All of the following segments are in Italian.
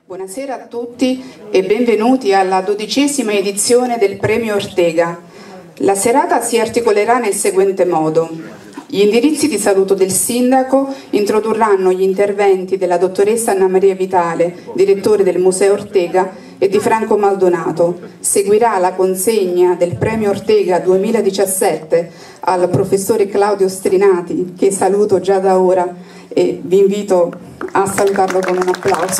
Buonasera a tutti e benvenuti alla 12ª edizione del Premio Ortega. La serata si articolerà nel seguente modo. Gli indirizzi di saluto del Sindaco introdurranno gli interventi della dottoressa Anna Maria Vitale, direttore del Museo Ortega, e di Franco Maldonato. Seguirà la consegna del Premio Ortega 2017 al professore Claudio Strinati, che saluto già da ora e vi invito a salutarlo con un applauso.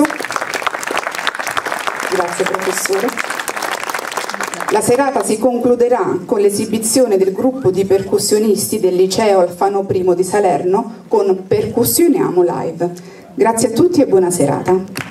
Grazie professore. La serata si concluderà con l'esibizione del gruppo di percussionisti del Liceo Alfano I di Salerno con Percussioniamo Live. Grazie a tutti e buona serata.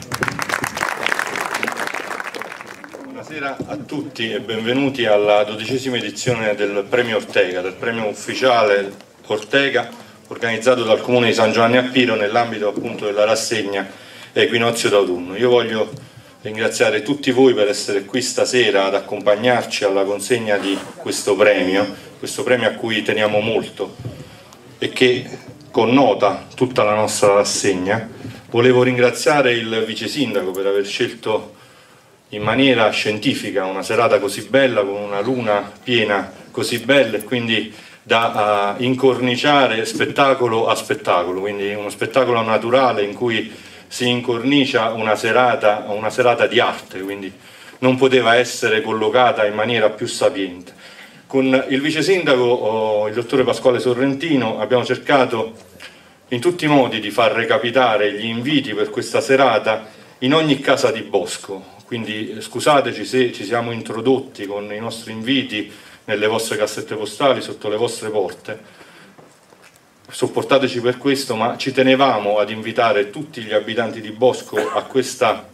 Buonasera a tutti e benvenuti alla 12ª edizione del Premio Ortega, del premio ufficiale Ortega organizzato dal Comune di San Giovanni a Piro nell'ambito appunto della rassegna Equinozio d'autunno. Io voglio ringraziare tutti voi per essere qui stasera ad accompagnarci alla consegna di questo premio a cui teniamo molto e che connota tutta la nostra rassegna. Volevo ringraziare il vice sindaco per aver scelto in maniera scientifica una serata così bella, con una luna piena così bella, e quindi da incorniciare spettacolo a spettacolo, quindi uno spettacolo naturale in cui si incornicia una serata di arte, quindi non poteva essere collocata in maniera più sapiente. Con il vice sindaco, il dottore Pasquale Sorrentino, abbiamo cercato in tutti i modi di far recapitare gli inviti per questa serata in ogni casa di bosco, quindi scusateci se ci siamo introdotti con i nostri inviti nelle vostre cassette postali, sotto le vostre porte. Sopportateci per questo, ma ci tenevamo ad invitare tutti gli abitanti di Bosco a questa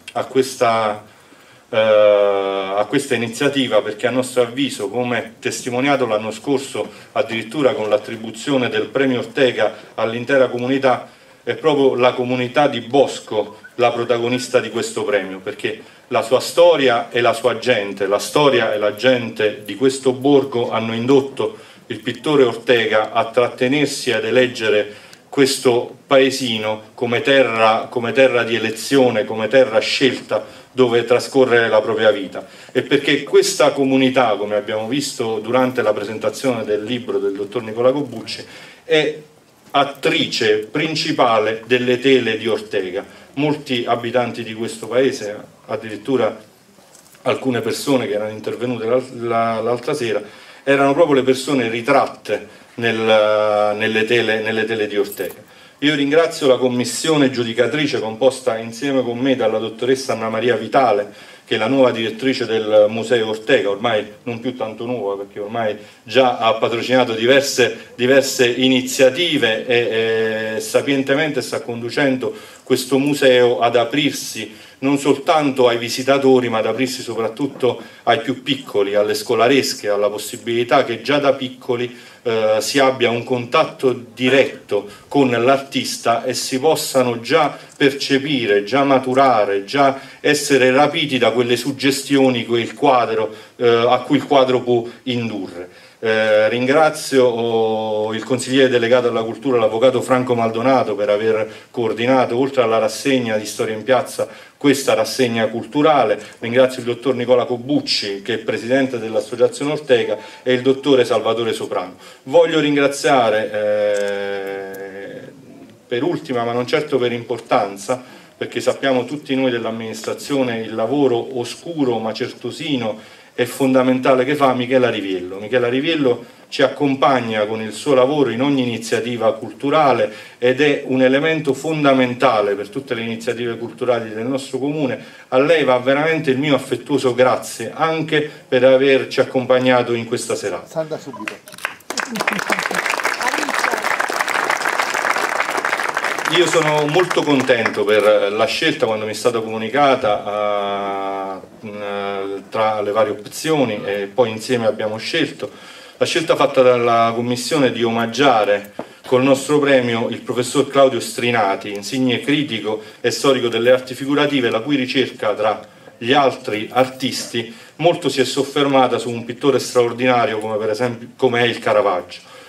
iniziativa, perché a nostro avviso, come testimoniato l'anno scorso addirittura con l'attribuzione del premio Ortega all'intera comunità, è proprio la comunità di Bosco la protagonista di questo premio, perché la sua storia e la sua gente, la storia e la gente di questo borgo hanno indotto il pittore Ortega a trattenersi ad eleggere questo paesino come terra di elezione, come terra scelta dove trascorrere la propria vita, e perché questa comunità, come abbiamo visto durante la presentazione del libro del dottor Nicola Cobucci, è attrice principale delle tele di Ortega. Molti abitanti di questo paese, addirittura alcune persone che erano intervenute l'altra sera, erano proprio le persone ritratte nelle tele di Ortega. Io ringrazio la commissione giudicatrice composta insieme con me dalla dottoressa Anna Maria Vitale, che è la nuova direttrice del Museo Ortega, ormai non più tanto nuova perché ormai già ha patrocinato diverse iniziative e sapientemente sta conducendo questo museo ad aprirsi non soltanto ai visitatori, ma ad aprirsi soprattutto ai più piccoli, alle scolaresche, alla possibilità che già da piccoli si abbia un contatto diretto con l'artista e si possano già percepire, già maturare, già essere rapiti da quelle suggestioni a cui il quadro può indurre. Ringrazio il consigliere delegato alla cultura, l'avvocato Franco Maldonato, per aver coordinato, oltre alla rassegna di Storia in Piazza, questa rassegna culturale. Ringrazio il dottor Nicola Cobucci, che è presidente dell'Associazione Ortega, e il dottore Salvatore Soprano. Voglio ringraziare per ultima, ma non certo per importanza, perché sappiamo tutti noi dell'amministrazione il lavoro oscuro ma certosino e fondamentale che fa Michela Riviello. Michela Riviello ci accompagna con il suo lavoro in ogni iniziativa culturale ed è un elemento fondamentale per tutte le iniziative culturali del nostro comune. A lei va veramente il mio affettuoso grazie anche per averci accompagnato in questa serata. Salda subito. Io sono molto contento per la scelta, quando mi è stata comunicata tra le varie opzioni, e poi insieme abbiamo scelto, la scelta fatta dalla Commissione di omaggiare col nostro premio il professor Claudio Strinati, insigne critico e storico delle arti figurative, la cui ricerca tra gli altri artisti molto si è soffermata su un pittore straordinario come per esempio è il Caravaggio.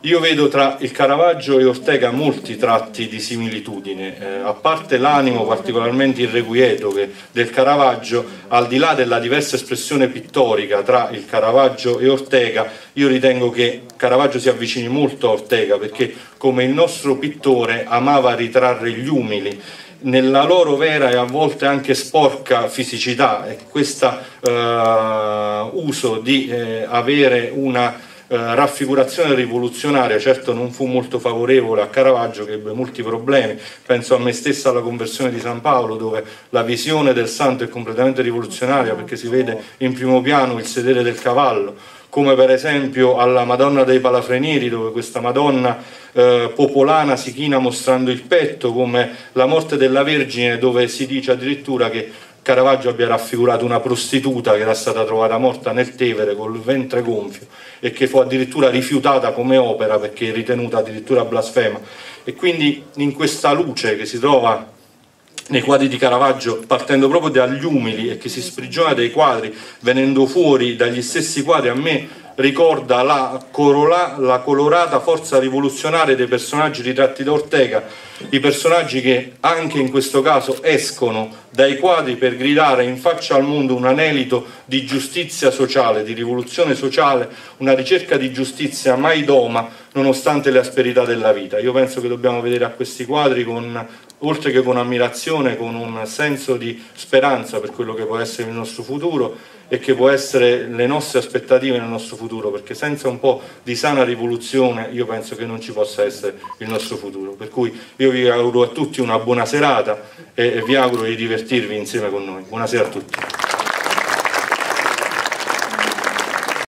Io vedo tra il Caravaggio e Ortega molti tratti di similitudine, a parte l'animo particolarmente irrequieto del Caravaggio, al di là della diversa espressione pittorica tra il Caravaggio e Ortega, io ritengo che Caravaggio si avvicini molto a Ortega, perché come il nostro pittore amava ritrarre gli umili nella loro vera e a volte anche sporca fisicità, e questo uso di avere una raffigurazione rivoluzionaria certo non fu molto favorevole a Caravaggio, che ebbe molti problemi. Penso a me stessa alla conversione di San Paolo, dove la visione del santo è completamente rivoluzionaria, perché si vede in primo piano il sedere del cavallo, come per esempio alla Madonna dei Palafrenieri, dove questa Madonna popolana si china mostrando il petto, come la morte della Vergine, dove si dice addirittura che Caravaggio abbia raffigurato una prostituta che era stata trovata morta nel Tevere col ventre gonfio e che fu addirittura rifiutata come opera perché ritenuta addirittura blasfema. E quindi in questa luce che si trova nei quadri di Caravaggio, partendo proprio dagli umili e che si sprigiona dai quadri, venendo fuori dagli stessi quadri, a me ricorda la colorata forza rivoluzionaria dei personaggi ritratti da Ortega, i personaggi che anche in questo caso escono dai quadri per gridare in faccia al mondo un anelito di giustizia sociale, di rivoluzione sociale, una ricerca di giustizia mai doma nonostante le asperità della vita. Io penso che dobbiamo vedere a questi quadri oltre che con ammirazione, con un senso di speranza per quello che può essere il nostro futuro e che può essere le nostre aspettative nel nostro futuro, perché senza un po' di sana rivoluzione io penso che non ci possa essere il nostro futuro. Per cui io vi auguro a tutti una buona serata e vi auguro di divertirvi insieme con noi. Buonasera a tutti.